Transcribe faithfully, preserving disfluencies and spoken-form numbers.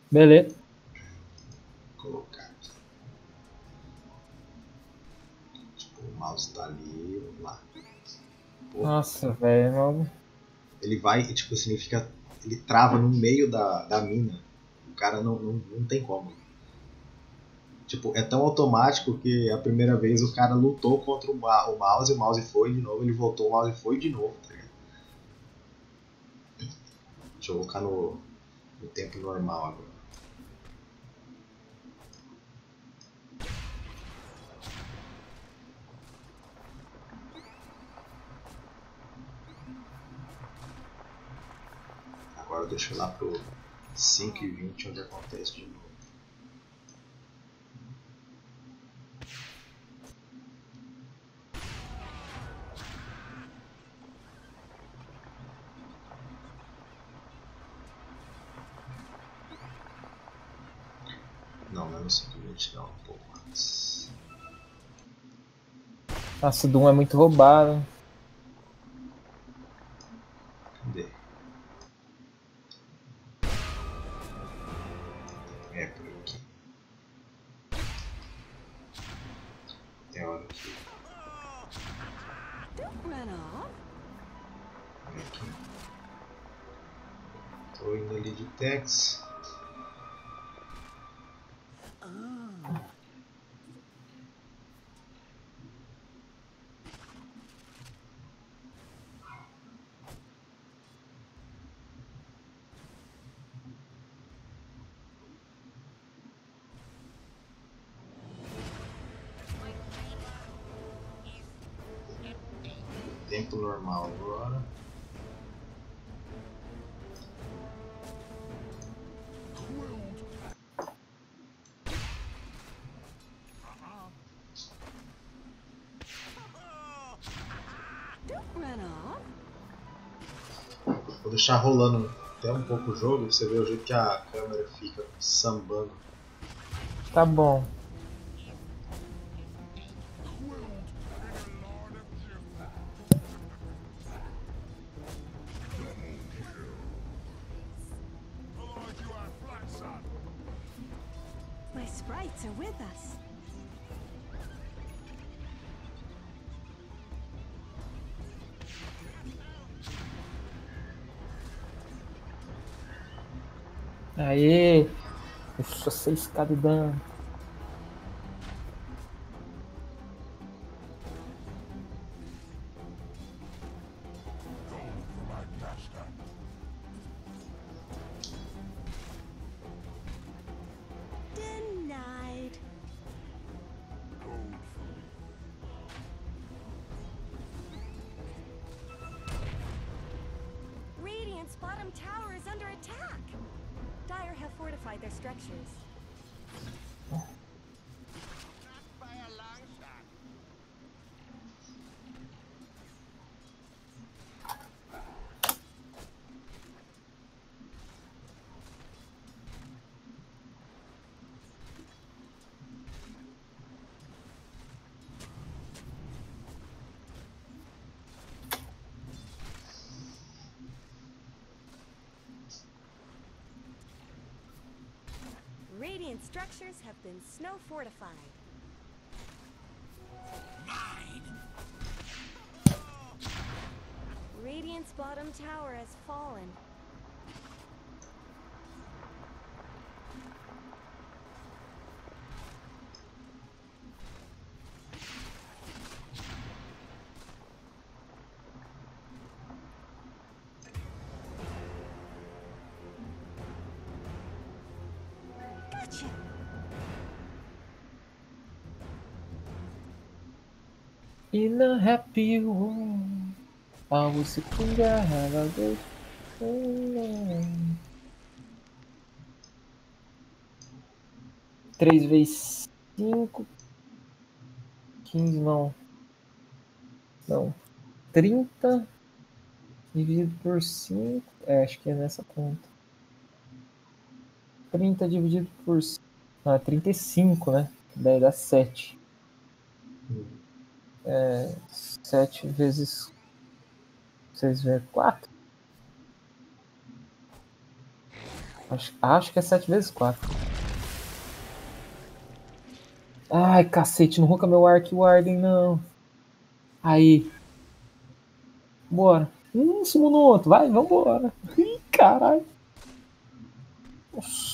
Beleza. Vou colocar aqui. Tipo, o mouse tá ali, vamos lá. Pô, Nossa, velho. Não... ele vai, tipo assim, ele fica. Ele trava no meio da, da mina. O cara não, não, não tem como. Tipo, é tão automático que a primeira vez o cara lutou contra o, ma o mouse, o mouse foi de novo, ele voltou, o mouse foi de novo, tá ligado? Deixa eu colocar no, no tempo normal agora. Agora deixa eu ir lá pro cinco e vinte onde acontece de novo. Não, não é no cinco e vinte não, um pouco antes. Nossa, o Doom é muito roubado. Cadê? É por aqui. Tem hora que. Vem aqui. Tô indo ali de Tex. Tempo normal agora. Vou deixar rolando até um pouco o jogo pra você ver o jeito que a câmera fica sambando. Tá bom. My sprites are with us. Aê! Deixa seis k de dano. Denied. Radiant's bottom tower is under attack. Dire have fortified their structures. Radiant structures have been snow fortified. Radiant's bottom tower has fallen. Gotcha. In a happy home, I will sit together, have a good time. três vezes cinco. quinze não. Não. trinta dividido por cinco. É, acho que é nessa conta. trinta dividido por cinco. Não, é trinta e cinco, né? Daí dá sete. É, sete vezes seis vezes quatro. Acho, acho que é sete vezes quatro. Ai, cacete, não arranca meu Ark Warden, não. Aí. Bora. Um em cima no outro. Vai, vambora. Ih, caralho. Nossa.